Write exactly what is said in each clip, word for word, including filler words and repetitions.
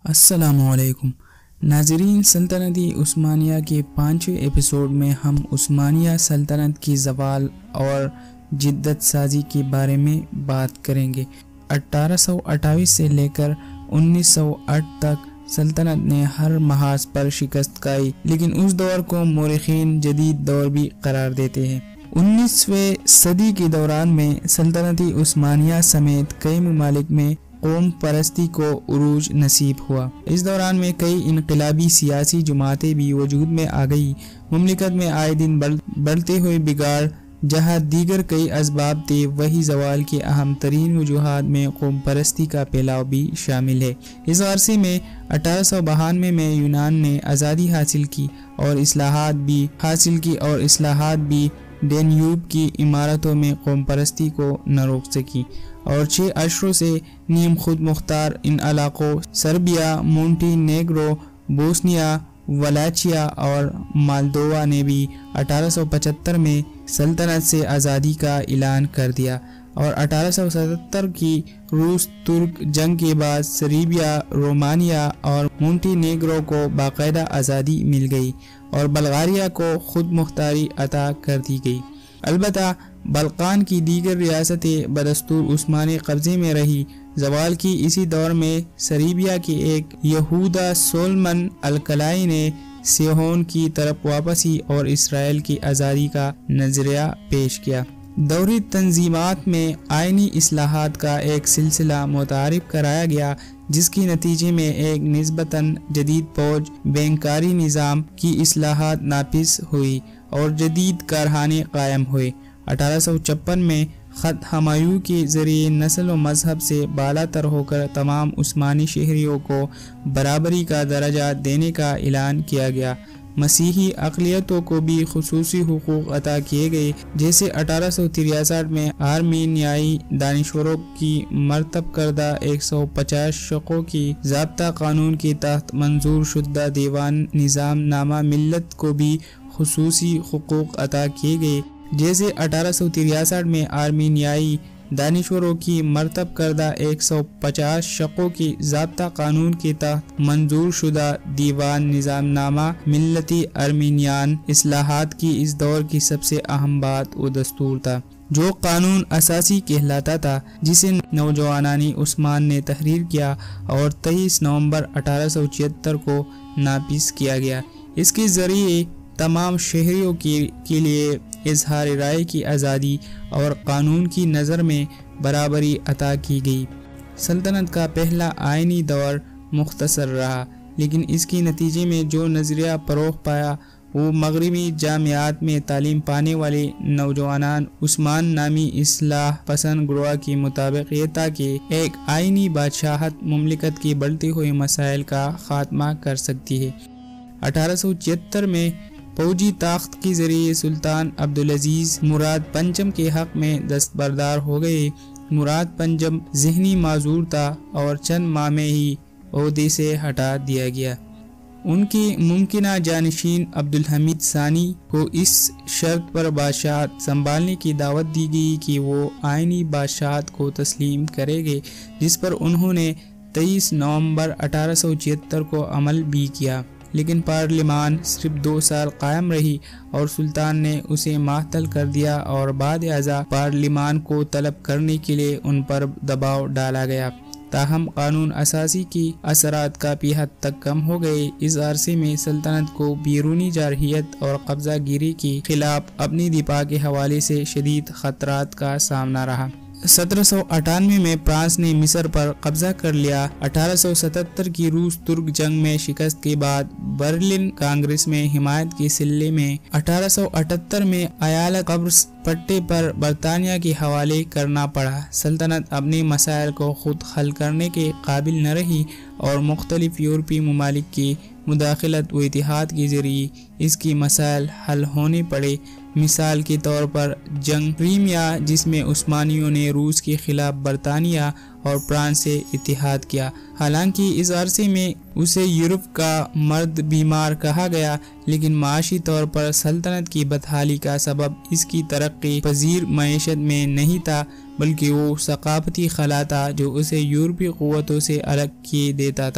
السلام علیکم ناظرین، سلطنتی عثمانیہ کے پانچویں ایپیسوڈ میں ہم عثمانیہ سلطنت کی زوال اور جدت سازی کے بارے میں بات کریں گے۔ اٹھارہ سو اٹھائیس سے لے کر انیس سو آٹھ تک سلطنت نے ہر محاذ پر شکست کھائی، لیکن اس دور کو مورخین جدید دور بھی قرار دیتے ہیں۔ انیسویں صدی کے دوران میں سلطنتی عثمانیہ سمیت کئی ممالک میں قوم پرستی کو عروج نصیب ہوا۔ اس دوران میں کئی انقلابی سیاسی جماعتیں بھی وجود میں آ گئی۔ مملکت میں آئے دن بڑھتے ہوئے بگاڑ، جہاں دیگر کئی اسباب تھے، وہی زوال کے اہم ترین وجوہات میں قوم پرستی کا پھیلاؤ بھی شامل ہے۔ اس عرصے میں اٹھارہ سو بہانوے میں یونان نے آزادی حاصل کی اور اصلاحات بھی حاصل کی اور اصلاحات بھی ڈینیوب کی عمارتوں میں قوم پرستی کو نہ روک سکی، اور چھ اشروں سے نیم خود مختار ان علاقوں Serbia, Montenegro, Bosnia, Wallachia اور مالدووا نے بھی اٹھارہ سو پچہتر میں سلطنت سے آزادی کا اعلان کر دیا، اور اٹھارہ سو ستتر کی روس ترک جنگ کے بعد سربیا، رومانیہ اور مونٹی نیگرو کو باقاعدہ آزادی مل گئی اور بلغاریہ کو خود مختاری عطا کر دی گئی۔ البتہ بلقان کی دیگر ریاستیں بدستور عثمانی قبضے میں رہی۔ زوال کی اسی دور میں سربیا کے ایک یہودا سولمن الکلائی نے سیہون کی طرف واپسی اور اسرائیل کی آزادی کا نظریہ پیش کیا۔ دوری تنظیمات میں آئینی اصلاحات کا ایک سلسلہ متعارف کرایا گیا، جس کے نتیجے میں ایک نسبتاً جدید فوج بینکاری نظام کی اصلاحات نافذ ہوئی اور جدید کارخانے قائم ہوئے۔ اٹھارہ سو چھپن میں خط ہمایوں کے ذریعے نسل و مذہب سے بالا تر ہو کر تمام عثمانی شہریوں کو برابری کا درجہ دینے کا اعلان کیا گیا۔ مسیحی اقلیتوں کو بھی خصوصی حقوق عطا کیے گئے، جیسے اٹھارہ سو تریسٹھ میں آرمینیائی دانشوروں کی مرتب کردہ ایک سو پچاس شقوں کی ضابطہ قانون کے تحت منظور شدہ دیوان نظام نامہ ملت کو بھی خصوصی حقوق عطا کیے گئے، جیسے اٹھارہ سو تریسٹھ میں آرمینیائی دانشوروں کی مرتب کردہ ایک سو پچاس شقوں کی ضابطہ قانون کے تحت منظور شدہ دیوان نظام نامہ ملتی ارمینیان۔ اصلاحات کی اس دور کی سب سے اہم بات وہ دستور تھا جو قانون اساسی کہلاتا تھا، جسے نوجوانان عثمان نے تحریر کیا اور تیئیس نومبر اٹھارہ سو چھہتر کو نافذ کیا گیا۔ اس کے ذریعے تمام شہریوں کے کے لیے اظہار رائے کی آزادی اور قانون کی نظر میں برابری عطا کی گئی۔ سلطنت کا پہلا آئینی دور مختصر رہا، لیکن اس کے نتیجے میں جو نظریہ فروغ پایا وہ مغربی جامعات میں تعلیم پانے والے نوجوانان عثمان نامی اصلاح پسند گروہ کے مطابق یہ تھا کہ ایک آئینی بادشاہت مملکت کے بڑھتے ہوئے مسائل کا خاتمہ کر سکتی ہے۔ اٹھارہ سو چھہتر میں فوجی طاقت کے ذریعے سلطان عبدالعزیز مراد پنجم کے حق میں دستبردار ہو گئے۔ مراد پنجم ذہنی معذور تھا اور چند ماہ میں ہی عہدے سے ہٹا دیا گیا۔ ان کے ممکنہ جانشین عبدالحمید ثانی کو اس شرط پر بادشاہت سنبھالنے کی دعوت دی گئی کہ وہ آئینی بادشاہت کو تسلیم کریں گے، جس پر انہوں نے تیئیس نومبر اٹھارہ سو چھہتر کو عمل بھی کیا، لیکن پارلیمان صرف دو سال قائم رہی اور سلطان نے اسے معطل کر دیا اور بعد ازاں پارلیمان کو طلب کرنے کے لیے ان پر دباؤ ڈالا گیا۔ تاہم قانون اساسی کی اثرات کافی حد تک کم ہو گئے۔ اس عرصے میں سلطنت کو بیرونی جارحیت اور قبضہ گیری کے خلاف اپنی دفاع کے حوالے سے شدید خطرات کا سامنا رہا۔ سترہ سو اٹھانوے میں فرانس نے مصر پر قبضہ کر لیا۔ اٹھارہ سو ستتر کی روس ترک جنگ میں شکست کے بعد برلن کانگریس میں حمایت کے سلسلے میں اٹھارہ سو اٹھتر میں ایالہ قبرص پٹے پر برطانیہ کے حوالے کرنا پڑا۔ سلطنت اپنے مسائل کو خود حل کرنے کے قابل نہ رہی اور مختلف یورپی ممالک کی مداخلت و اتحاد کے ذریعے اس کی مسائل حل ہونے پڑے۔ مثال کے طور پر جنگ کرائمیا، جس میں عثمانیوں نے روس کے خلاف برطانیہ اور فرانس سے اتحاد کیا۔ حالانکہ اس عرصے میں اسے یورپ کا مرد بیمار کہا گیا، لیکن معاشی طور پر سلطنت کی بدحالی کا سبب اس کی ترقی پذیر معیشت میں نہیں تھا، بلکہ وہ ثقافتی خلا تھا جو اسے یورپی قوتوں سے الگ کیے دیتا تھا۔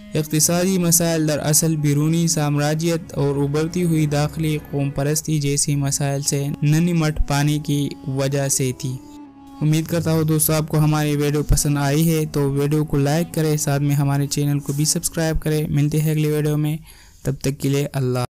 اقتصادی مسائل دراصل بیرونی سامراجیت اور ابھرتی ہوئی داخلی قوم پرستی جیسی مسائل سے نہ نمٹ پانے کی وجہ سے تھی۔ امید کرتا ہوں دوستو آپ کو ہماری ویڈیو پسند آئی ہے، تو ویڈیو کو لائک کریں، ساتھ میں ہمارے چینل کو بھی سبسکرائب کریں۔ ملتے ہیں اگلی ویڈیو میں، تب تک کے لیے اللہ